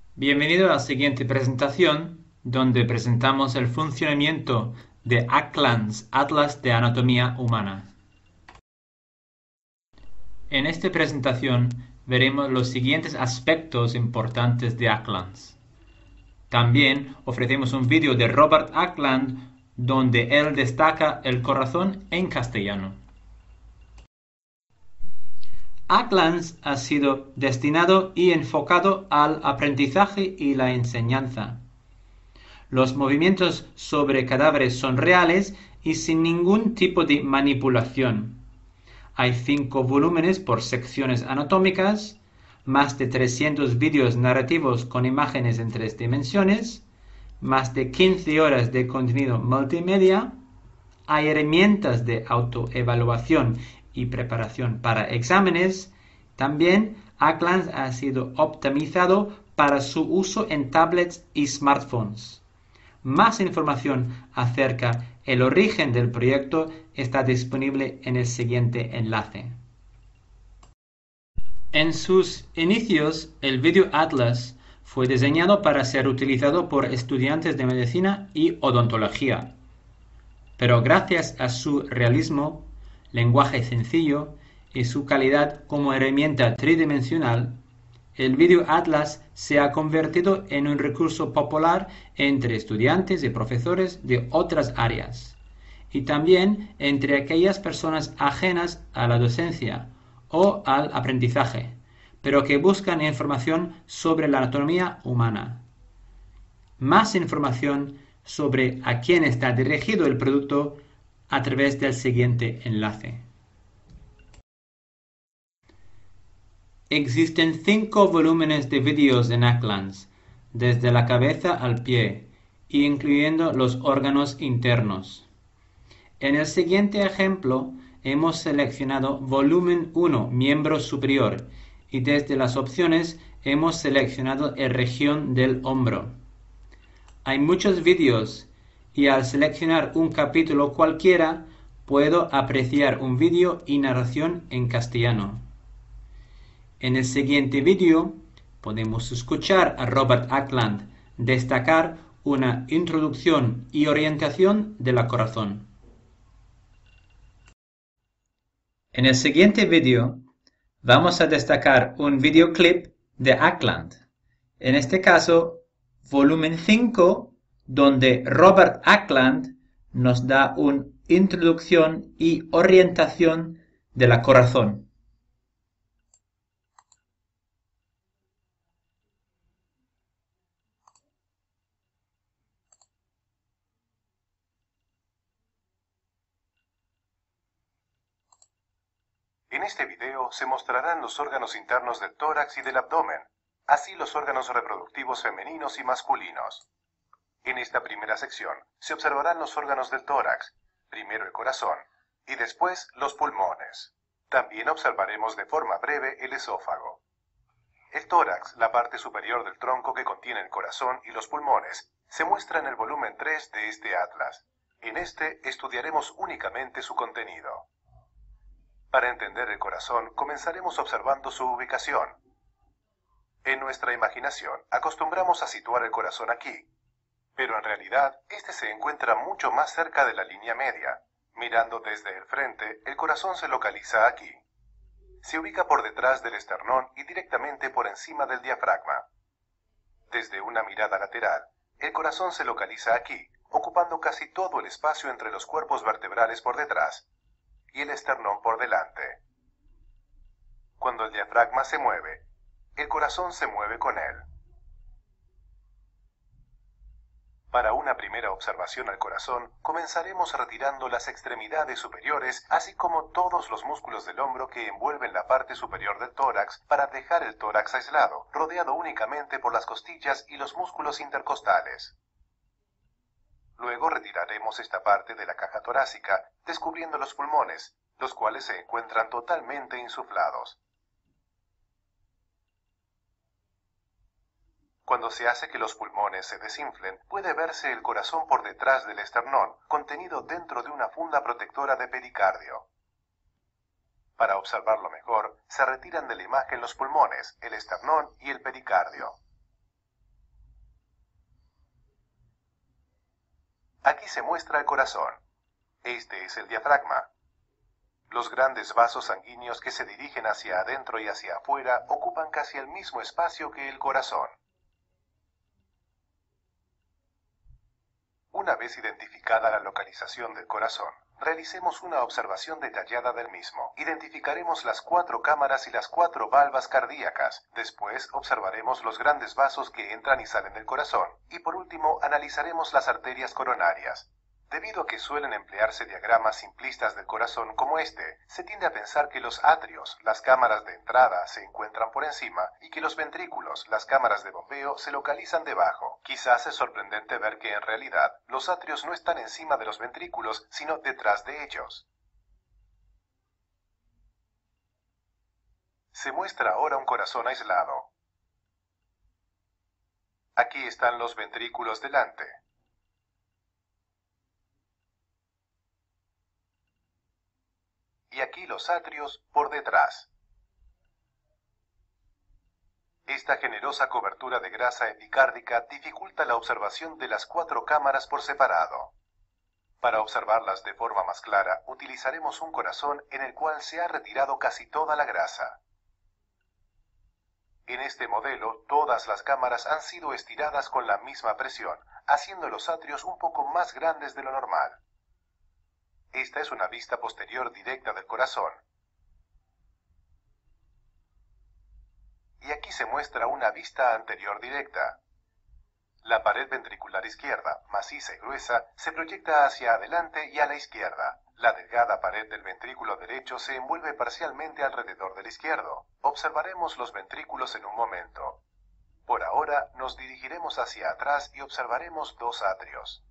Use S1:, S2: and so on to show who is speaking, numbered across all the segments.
S1: Bienvenido a la siguiente presentación, donde presentamos el funcionamiento de Acklands Atlas de Anatomía Humana. En esta presentación veremos los siguientes aspectos importantes de Acklands. También ofrecemos un vídeo de Robert Ackland donde él destaca el corazón en castellano. Acklands ha sido destinado y enfocado al aprendizaje y la enseñanza. Los movimientos sobre cadáveres son reales y sin ningún tipo de manipulación. Hay 5 volúmenes por secciones anatómicas, más de 300 vídeos narrativos con imágenes en 3 dimensiones, más de 15 horas de contenido multimedia, hay herramientas de autoevaluación y preparación para exámenes. También Acklands ha sido optimizado para su uso en tablets y smartphones. Más información acerca del origen del proyecto está disponible en el siguiente enlace. En sus inicios, el Video Atlas fue diseñado para ser utilizado por estudiantes de medicina y odontología. Pero gracias a su realismo, lenguaje sencillo y su calidad como herramienta tridimensional, el Video Atlas se ha convertido en un recurso popular entre estudiantes y profesores de otras áreas, y también entre aquellas personas ajenas a la docencia o al aprendizaje, pero que buscan información sobre la anatomía humana. Más información sobre a quién está dirigido el producto a través del siguiente enlace. Existen 5 volúmenes de vídeos en Acklands, desde la cabeza al pie, incluyendo los órganos internos. En el siguiente ejemplo hemos seleccionado volumen 1, miembro superior, y desde las opciones hemos seleccionado la región del hombro. Hay muchos vídeos y al seleccionar un capítulo cualquiera puedo apreciar un vídeo y narración en castellano. En el siguiente vídeo podemos escuchar a Robert Ackland destacar una introducción y orientación del corazón. En el siguiente vídeo vamos a destacar un videoclip de Ackland, en este caso volumen 5, donde Robert Ackland nos da una introducción y orientación del corazón.
S2: En este video se mostrarán los órganos internos del tórax y del abdomen, así los órganos reproductivos femeninos y masculinos. En esta primera sección se observarán los órganos del tórax, primero el corazón y después los pulmones. También observaremos de forma breve el esófago. El tórax, la parte superior del tronco que contiene el corazón y los pulmones, se muestra en el volumen 3 de este atlas. En este estudiaremos únicamente su contenido. Para entender el corazón, comenzaremos observando su ubicación. En nuestra imaginación, acostumbramos a situar el corazón aquí, pero en realidad, este se encuentra mucho más cerca de la línea media. Mirando desde el frente, el corazón se localiza aquí. Se ubica por detrás del esternón y directamente por encima del diafragma. Desde una mirada lateral, el corazón se localiza aquí, ocupando casi todo el espacio entre los cuerpos vertebrales por detrás y el esternón por delante. Cuando el diafragma se mueve, el corazón se mueve con él. Para una primera observación al corazón, comenzaremos retirando las extremidades superiores, así como todos los músculos del hombro que envuelven la parte superior del tórax, para dejar el tórax aislado, rodeado únicamente por las costillas y los músculos intercostales. Luego retiraremos esta parte de la caja torácica, descubriendo los pulmones, los cuales se encuentran totalmente insuflados. Cuando se hace que los pulmones se desinflen, puede verse el corazón por detrás del esternón, contenido dentro de una funda protectora de pericardio. Para observarlo mejor, se retiran de la imagen los pulmones, el esternón y el pericardio. Aquí se muestra el corazón. Este es el diafragma. Los grandes vasos sanguíneos que se dirigen hacia adentro y hacia afuera ocupan casi el mismo espacio que el corazón. Una vez identificada la localización del corazón, realicemos una observación detallada del mismo. Identificaremos las 4 cámaras y las 4 valvas cardíacas. Después observaremos los grandes vasos que entran y salen del corazón. Y por último, analizaremos las arterias coronarias. Debido a que suelen emplearse diagramas simplistas del corazón como este, se tiende a pensar que los atrios, las cámaras de entrada, se encuentran por encima y que los ventrículos, las cámaras de bombeo, se localizan debajo. Quizás es sorprendente ver que en realidad los atrios no están encima de los ventrículos, sino detrás de ellos. Se muestra ahora un corazón aislado. Aquí están los ventrículos delante. Y aquí los atrios por detrás. Esta generosa cobertura de grasa epicárdica dificulta la observación de las 4 cámaras por separado. Para observarlas de forma más clara, utilizaremos un corazón en el cual se ha retirado casi toda la grasa. En este modelo, todas las cámaras han sido estiradas con la misma presión, haciendo los atrios un poco más grandes de lo normal. Esta es una vista posterior directa del corazón. Y aquí se muestra una vista anterior directa. La pared ventricular izquierda, maciza y gruesa, se proyecta hacia adelante y a la izquierda. La delgada pared del ventrículo derecho se envuelve parcialmente alrededor del izquierdo. Observaremos los ventrículos en un momento. Por ahora, nos dirigiremos hacia atrás y observaremos 2 atrios.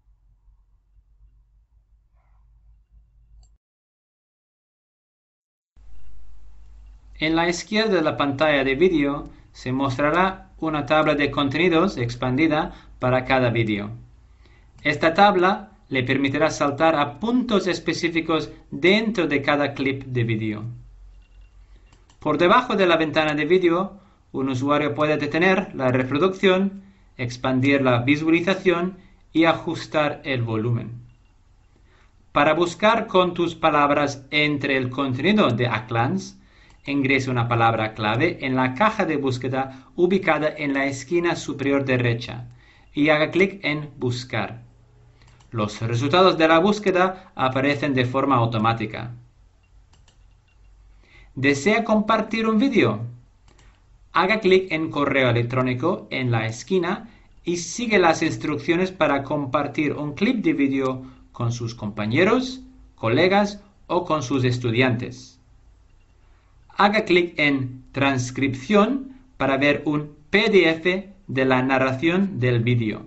S1: En la izquierda de la pantalla de vídeo se mostrará una tabla de contenidos expandida para cada vídeo. Esta tabla le permitirá saltar a puntos específicos dentro de cada clip de vídeo. Por debajo de la ventana de vídeo, un usuario puede detener la reproducción, expandir la visualización y ajustar el volumen. Para buscar con tus palabras entre el contenido de ACLANS, ingrese una palabra clave en la caja de búsqueda ubicada en la esquina superior derecha y haga clic en Buscar. Los resultados de la búsqueda aparecen de forma automática. ¿Desea compartir un vídeo? Haga clic en Correo electrónico en la esquina y sigue las instrucciones para compartir un clip de vídeo con sus compañeros, colegas o con sus estudiantes. Haga clic en Transcripción para ver un PDF de la narración del vídeo.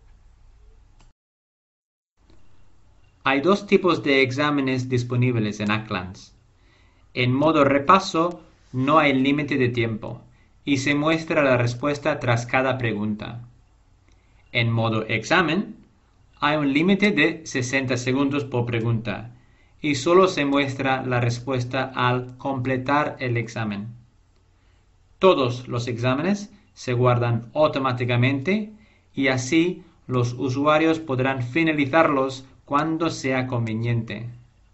S1: Hay 2 tipos de exámenes disponibles en ACLANS. En modo repaso no hay límite de tiempo y se muestra la respuesta tras cada pregunta. En modo examen hay un límite de 60 segundos por pregunta y solo se muestra la respuesta al completar el examen. Todos los exámenes se guardan automáticamente y así los usuarios podrán finalizarlos cuando sea conveniente.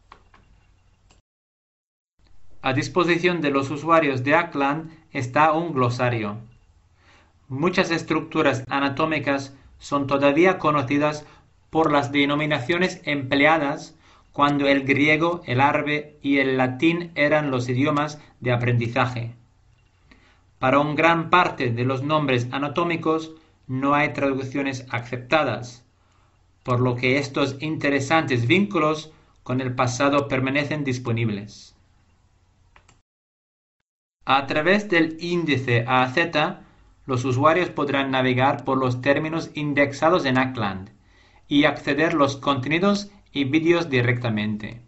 S1: A disposición de los usuarios de ACLAN está un glosario. Muchas estructuras anatómicas son todavía conocidas por las denominaciones empleadas cuando el griego, el árabe y el latín eran los idiomas de aprendizaje. Para una gran parte de los nombres anatómicos no hay traducciones aceptadas, por lo que estos interesantes vínculos con el pasado permanecen disponibles. A través del índice AZ, los usuarios podrán navegar por los términos indexados en ACLAN y acceder a los contenidos y vídeos directamente.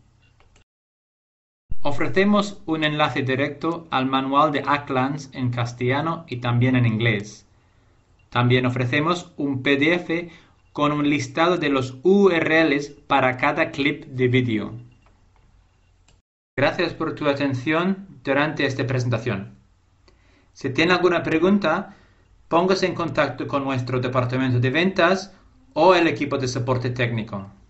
S1: Ofrecemos un enlace directo al manual de ACLANS en castellano y también en inglés. También ofrecemos un PDF con un listado de los URLs para cada clip de vídeo. Gracias por tu atención durante esta presentación. Si tiene alguna pregunta, póngase en contacto con nuestro departamento de ventas o el equipo de soporte técnico.